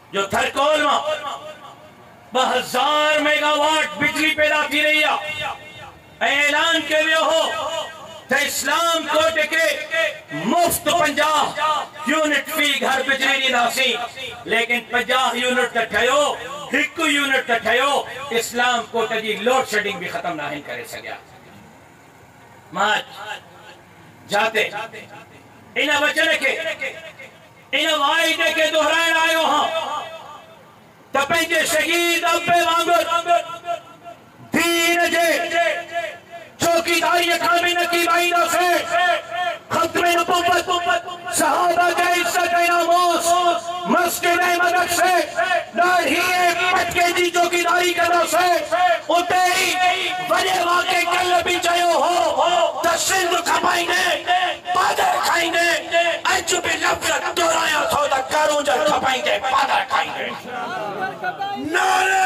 जो थरकोल में 2000 मेगावाट बिजली पैदा थी रही है। ऐलान के वियो हो तो इस्लाम कोट के मुफ्त 50 यूनिट फी घर बिजली ॾींदासीं, लेकिन 50 यूनिट त ठहियो, 1 यूनिट त ठहियो, इस्लाम कोट जी लोड शेडिंग भी खत्म ना करे सघिया। मां जाते इन वचन के इन वाइदे के दोहराइण आयो हां त पंहिंजे शहीद अब्बे वांगुरु दीन जे चौकीदारी खां भी नकी पाईंदासीं। खत्मे नबुव्वत सहाबा के इज्जत नामूस मस्जिद मदरसे ॾाढी पटके जी चौकीदारी कंदासीं। उते ही वॾे वाक़े कल भी चयो हो त सिंध खपाईंदे पादर खाईंदे, अज भी लफ़्ज़ दोहराया थो त करूं जा खपाईंदे पादर खाईंदे। नारे